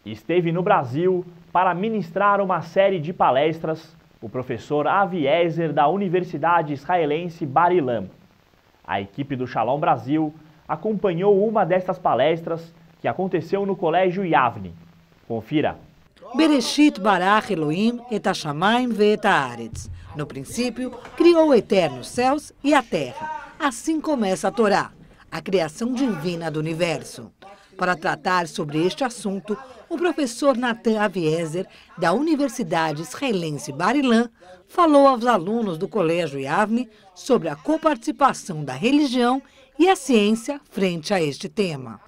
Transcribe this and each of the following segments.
esteve no Brasil para ministrar uma série de palestras o professor Aviezer da Universidade Israelense Bar Ilan. A equipe do Shalom Brasil acompanhou uma destas palestras que aconteceu no Colégio Yavne. Confira. Bereshit barach Elohim et hashamayim ve'et haaretz. No princípio, criou o eterno os céus e a terra. Assim começa a Torá, a criação divina do universo. Para tratar sobre este assunto, o professor Natan Aviezer, da Universidade Israelense Bar Ilan, falou aos alunos do Colégio Yavne sobre a coparticipação da religião e a ciência frente a este tema.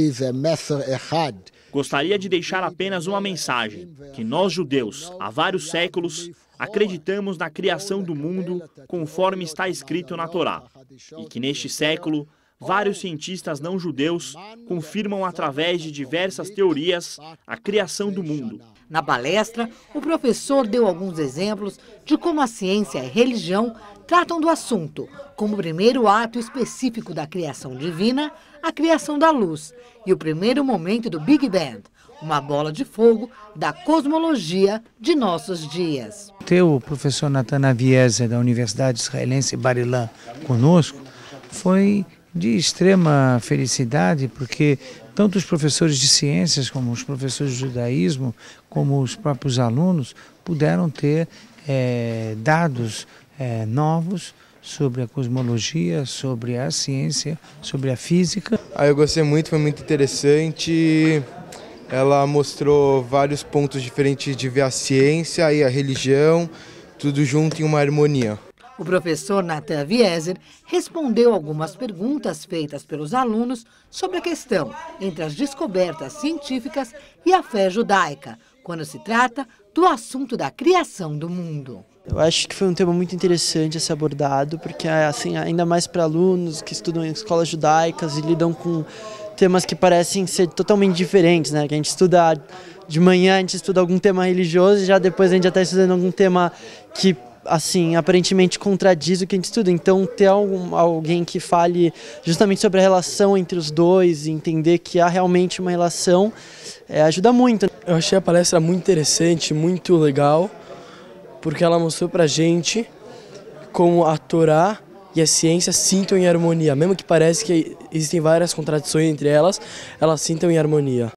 Gostaria de deixar apenas uma mensagem, que nós judeus, há vários séculos, acreditamos na criação do mundo conforme está escrito na Torá, e que neste século, vários cientistas não judeus confirmam através de diversas teorias a criação do mundo. Na palestra, o professor deu alguns exemplos de como a ciência e a religião tratam do assunto, como o primeiro ato específico da criação divina, a criação da luz, e o primeiro momento do Big Bang, uma bola de fogo da cosmologia de nossos dias. Ter o professor Natan Aviezer, da Universidade Israelense Bar Ilan, conosco, foi de extrema felicidade, porque tanto os professores de ciências, como os professores de judaísmo, como os próprios alunos, puderam ter dados novos sobre a cosmologia, sobre a ciência, sobre a física. Eu gostei muito, foi muito interessante. Ela mostrou vários pontos diferentes de ver a ciência e a religião, tudo junto em uma harmonia. O professor Natan Aviezer respondeu algumas perguntas feitas pelos alunos sobre a questão entre as descobertas científicas e a fé judaica, quando se trata do assunto da criação do mundo. Eu acho que foi um tema muito interessante a ser abordado, porque assim, ainda mais para alunos que estudam em escolas judaicas e lidam com temas que parecem ser totalmente diferentes, né? Que a gente estuda de manhã, a gente estuda algum tema religioso e já depois a gente já está estudando algum tema que assim, aparentemente contradiz o que a gente estuda. Então, ter alguém que fale justamente sobre a relação entre os dois e entender que há realmente uma relação, ajuda muito. Eu achei a palestra muito interessante, muito legal, porque ela mostrou pra gente como a Torá e a ciência sintam em harmonia. Mesmo que pareça que existem várias contradições entre elas, elas sintam em harmonia.